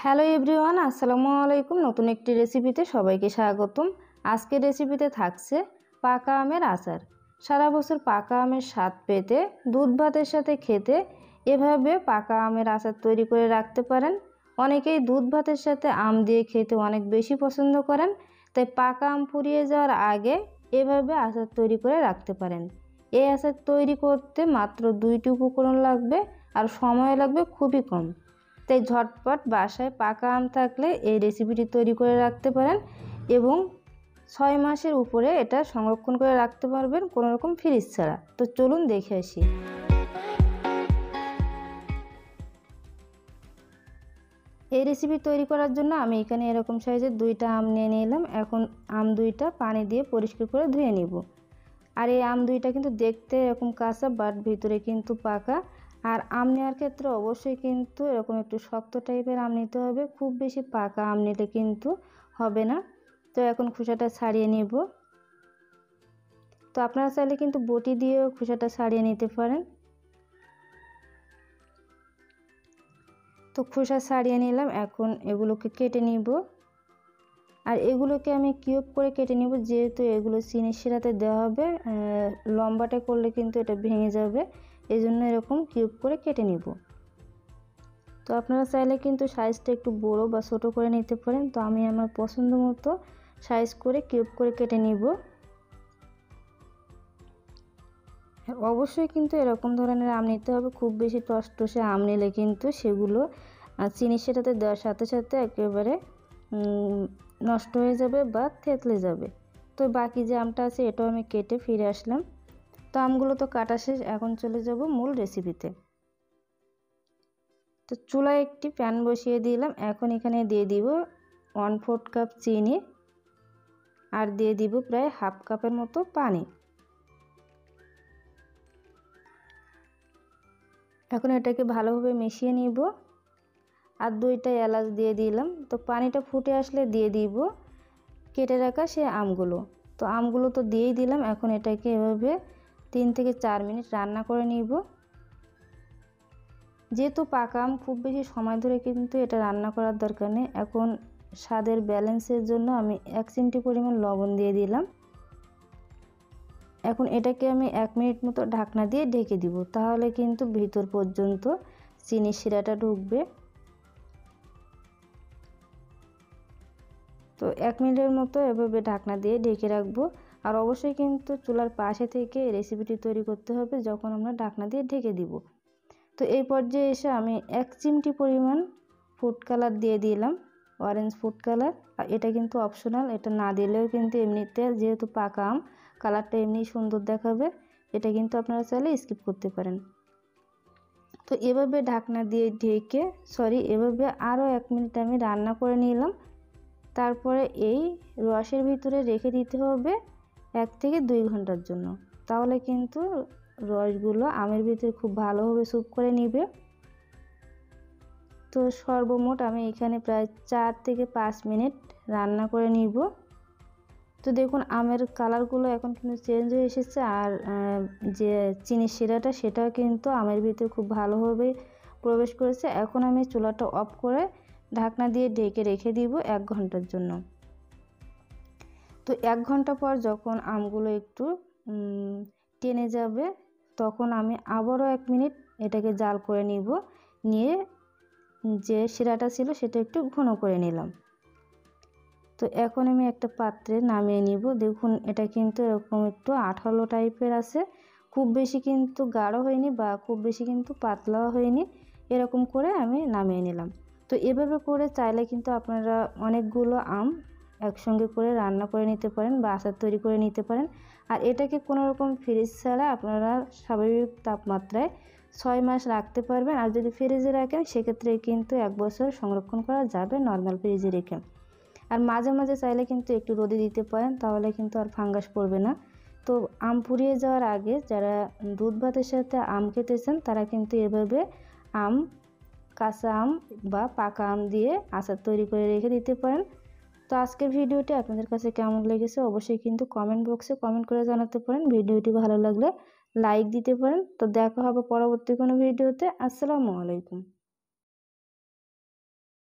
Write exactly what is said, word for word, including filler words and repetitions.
Hello everyone, আসসালামু আলাইকুম। নতুন একটি রেসিপিতে সবাইকে স্বাগতম। আজকের রেসিপিতে থাকছে পাকা আমের আচার। সারা বছর পাকা আমের স্বাদ পেতে দুধ ভাতের সাথে খেতে এভাবে পাকা আমের আচার তৈরি করে রাখতে পারেন। অনেকেই দুধ ভাতের সাথে আম দিয়ে খেতে অনেক বেশি পছন্দ করেন, তাই পাকা আম ফুরিয়ে যাওয়ার আগে এভাবে আচার তৈরি করে রাখতে পারেন। এই আচার তৈরি করতে মাত্র দুইটি উপকরণ লাগবে আর সময় লাগবে খুবই কম। তাই ঝটপট বাসায় পাকা আম থাকলে এই রেসিপিটি তৈরি করে রাখতে পারেন এবং ছয় মাসের উপরে এটা সংরক্ষণ করে রাখতে পারবেন কোনো রকম ফ্রিজ ছাড়া। তো চলুন দেখে আসি। এই রেসিপি তৈরি করার জন্য আমি এখানে এরকম সাইজের দুইটা আম নিয়ে নিলাম। এখন আম দুইটা পানি দিয়ে পরিষ্কার করে ধুয়ে নিব। আর এই আম দুইটা কিন্তু দেখতে এরকম কাঁচা, বাট ভিতরে কিন্তু পাকা। আর আম নেওয়ার ক্ষেত্রে অবশ্যই কিন্তু এরকম একটু শক্ত টাইপের আম নিতে হবে, খুব বেশি পাকা আম নিলে কিন্তু হবে না। তো এখন খোসাটা ছাড়িয়ে নেব। তো আপনারা চাইলে কিন্তু বটি দিয়েও খোসাটা ছাড়িয়ে নিতে পারেন। তো খোসা ছাড়িয়ে নিলাম, এখন এগুলোকে কেটে নিব। আর এগুলোকে আমি কিউব করে কেটে নিব, যেহেতু এগুলো চিনির শিরাতে দেওয়া হবে। লম্বাটে করলে কিন্তু এটা ভেঙে যাবে, এই জন্য এরকম কিউব করে কেটে নিব। তো আপনারা চাইলে কিন্তু সাইজটা একটু বড় বা ছোট করে নিতে পারেন। তো আমি আমার পছন্দ মতো সাইজ করে কিউব করে কেটে নিব। অবশ্যই কিন্তু এরকম ধরনের আম নিতে হবে, খুব বেশি টসটসে আম নিলে কিন্তু সেগুলো চিনির শিরাতে দেওয়ার সাথে সাথে একেবারে নষ্ট হয়ে যাবে বা থেতলে যাবে। তো বাকি যে আমটা আছে এটাও আমি কেটে ফিরে আসলাম। তো আমগুলো তো কাটা শেষ, এখন চলে যাব মূল রেসিপিতে। তো চুলায় একটি প্যান বসিয়ে দিলাম। এখন এখানে দিয়ে দিব ওয়ান ফোর্থ কাপ চিনি আর দিয়ে দিব প্রায় হাফ কাপের মতো পানি। এখন এটাকে ভালোভাবে মিশিয়ে নিব আর দুইটা এলাচ দিয়ে দিলাম। তো পানিটা ফুটে আসলে দিয়ে দিব কেটে রাখা সে আমগুলো। তো আমগুলো তো দিয়েই দিলাম। এখন এটাকে এভাবে তিন থেকে চার মিনিট রান্না করে নিব। যেহেতু পাকা আম খুব বেশি সময় ধরে কিন্তু এটা রান্না করার দরকার নেই। এখন স্বাদের ব্যালেন্সের জন্য আমি এক চিমটি পরিমাণ লবণ দিয়ে দিলাম। এখন এটাকে আমি এক মিনিট মতো ঢাকনা দিয়ে ঢেকে দিব, তাহলে কিন্তু ভিতর পর্যন্ত চিনির শিরাটা ঢুকবে। তো এক মিনিটের মতো এভাবে ঢাকনা দিয়ে ঢেকে রাখবো। আর অবশ্যই কিন্তু চুলার পাশে থেকে এই রেসিপিটি তৈরি করতে হবে যখন আমরা ঢাকনা দিয়ে ঢেকে দিব। তো এই পর্যায়ে এসে আমি এক চিমটি পরিমাণ ফুড কালার দিয়ে দিলাম, অরেঞ্জ ফুড কালার। আর এটা কিন্তু অপশনাল, এটা না দিলেও কিন্তু এমনিতে যেহেতু পাকা আম কালারটা এমনি সুন্দর দেখাবে, এটা কিন্তু আপনারা চাইলে স্কিপ করতে পারেন। তো এভাবে ঢাকনা দিয়ে ঢেকে সরি এভাবে আরও এক মিনিট আমি রান্না করে নিলাম। তারপরে এই রসের ভিতরে রেখে দিতে হবে এক থেকে দুই ঘন্টার জন্য, তাহলে কিন্তু রসগুলো আমের ভিতরে খুব ভালোভাবে স্যুপ করে নিবে। তো সর্বমোট আমি এখানে প্রায় চার থেকে পাঁচ মিনিট রান্না করে নিব। তো দেখুন আমের কালারগুলো এখন কিন্তু চেঞ্জ হয়ে এসেছে, আর যে চিনির শিরাটা সেটাও কিন্তু আমের ভিতরে খুব ভালোভাবে প্রবেশ করেছে। এখন আমি চুলাটা অফ করে ঢাকনা দিয়ে ঢেকে রেখে দিব এক ঘন্টার জন্য। তো এক ঘন্টা পর যখন আমগুলো একটু টেনে যাবে তখন আমি আবারও এক মিনিট এটাকে জাল করে নিব, নিয়ে যে শিরাটা ছিল সেটা একটু ঘন করে নিলাম। তো এখন আমি একটা পাত্রে নামিয়ে নিব। দেখুন এটা কিন্তু এরকম একটু আঠালো টাইপের আছে, খুব বেশি কিন্তু গাঢ় হয়নি বা খুব বেশি কিন্তু পাতলাও হয়নি, এরকম করে আমি নামিয়ে নিলাম। তো এভাবে করে চাইলে কিন্তু আপনারা অনেকগুলো আম একসঙ্গে করে রান্না করে নিতে পারেন বা আচার তৈরি করে নিতে পারেন। আর এটাকে কোনো রকম ফ্রিজ ছাড়া আপনারা স্বাভাবিক তাপমাত্রায় ছয় মাস রাখতে পারবেন। আর যদি ফ্রিজে রাখেন সেক্ষেত্রে কিন্তু এক বছর সংরক্ষণ করা যাবে নর্মাল ফ্রিজে রেখে। আর মাঝে মাঝে চাইলে কিন্তু একটু রোদে দিতে পারেন, তাহলে কিন্তু আর ফাঙ্গাস পড়বে না। তো আম পুড়িয়ে যাওয়ার আগে যারা দুধ ভাতের সাথে আম খেতেছেন তারা কিন্তু এভাবে আম কাঁচা আম বা পাকা আম দিয়ে আচার তৈরি করে রেখে দিতে পারেন। তো আজকের ভিডিওটি আপনাদের কাছে কেমন লেগেছে অবশ্যই কিন্তু কমেন্ট বক্সে কমেন্ট করে জানাতে পারেন। ভিডিওটি ভালো লাগলে লাইক দিতে পারেন। তো দেখা হবে পরবর্তী কোনো ভিডিওতে। আসসালামু আলাইকুম।